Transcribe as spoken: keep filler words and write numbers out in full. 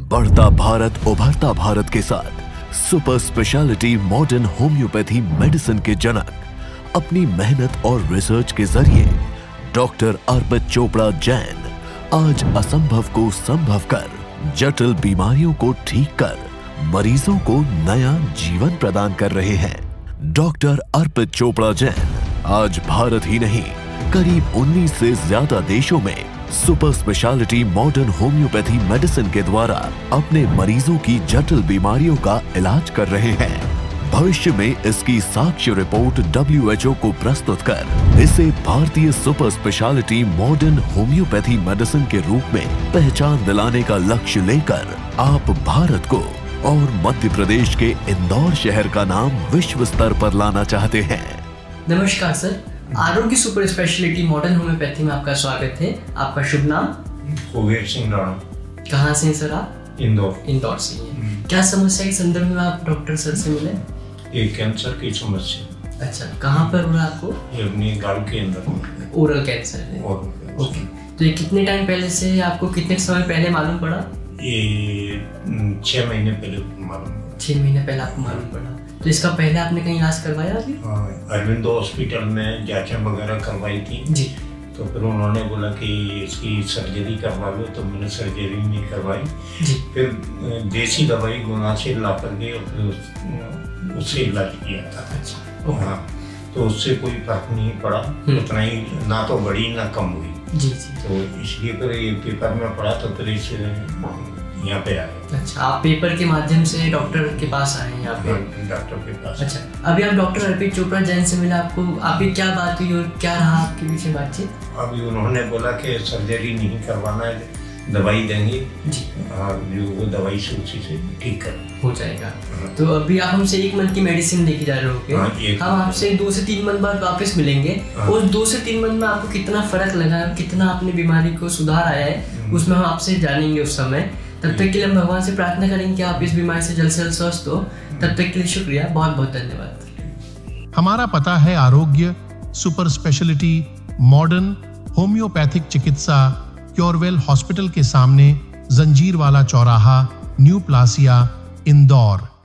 बढ़ता भारत उभरता भारत के साथ super speciality modern homeopathy medicine के जनक अपनी मेहनत और रिसर्च के जरिए डॉक्टर अर्पित चोपड़ा जैन आज असंभव को संभव कर जटिल बीमारियों को ठीक कर मरीजों को नया जीवन प्रदान कर रहे हैं। डॉक्टर अर्पित चोपड़ा जैन आज भारत ही नहीं करीब उन्नीस से ज्यादा देशों में super speciality modern homeopathy medicine के द्वारा अपने मरीजों की जटिल बीमारियों का इलाज कर रहे हैं। भविष्य में इसकी साक्ष्य रिपोर्ट डब्ल्यू एच ओ को प्रस्तुत कर इसे भारतीय super speciality modern homeopathy medicine के रूप में पहचान दिलाने का लक्ष्य लेकर आप भारत को और मध्य प्रदेश के इंदौर शहर का नाम विश्व स्तर पर लाना चाहते हैं। नमस्कार सर, आरोग्य सुपर स्पेशलिटी मॉडर्न होम्योपैथी में आपका स्वागत है। आपका शुभ नाम? कुबेर सिंह राणा। कहाँ से हैं सर आप? इंदौर। इंदौर से हैं। क्या समस्या के संदर्भ में आप डॉक्टर सर से मिले? ये कैंसर की समस्या। अच्छा, कहाँ पर हुआ आपको? ये अपनी गाल के अंदर ओरल कैंसर है। ओके, तो ये कितने टाइम पहले से आपको, कितने समय पहले मालूम पड़ा? ये छह महीने पहले मालूम पड़ा। छह महीने पहले आपको मालूम पड़ा, तो इसका पहले आपने कहीं इलाज करवाया अभी? अरविंद हॉस्पिटल में जांचें वगैरह करवाई थी जी। तो फिर उन्होंने बोला कि इसकी सर्जरी करवा लो, तो मैंने सर्जरी नहीं करवाई जी। फिर देसी दवाई गुना से ला करके और फिर उससे इलाज किया था। अच्छा, हाँ, तो उससे कोई फर्क नहीं पड़ा, उतना ही, ना तो बढ़ी ना कम हुई जी जी। तो इसलिए फिर ये पेपर में पढ़ा तो फिर इसे यहाँ पे आए। अच्छा, आप पेपर के माध्यम से डॉक्टर के पास आए हैं यहाँ पे? डॉक्टर के पास। अच्छा, अभी आप डॉक्टर अर्पित चोपड़ा जैन से मिला, आपको आपकी क्या बात हुई और क्या रहा आपके पीछे बातचीत? अभी उन्होंने बोला कि सर्जरी नहीं करवाना है, दवाई देंगे जी। हाँ, जो वो दवाई से उसी से ठीक कर हो जाएगा। तो अभी आप हमसे एक मंथ की मेडिसिन लेके जा रहे हो? हाँ, हम आपसे दो से तीन मंथ बाद वापस मिलेंगे। उस दो से तीन मंथ में आपको कितना फर्क लगा, कितना अपनी बीमारी को सुधार आया है, उसमें हम आपसे जानेंगे उस समय। तब तक के लिए हम भगवान से प्रार्थना करेंगे कि आप इस बीमारी से जल्द से जल्द स्वस्थ हो। तब तक के लिए शुक्रिया, बहुत बहुत धन्यवाद। हमारा पता है आरोग्य सुपर स्पेशलिटी मॉडर्न होम्योपैथिक चिकित्सा क्योरवेल हॉस्पिटल के सामने, जंजीरवाला चौराहा, न्यू प्लासिया, इंदौर।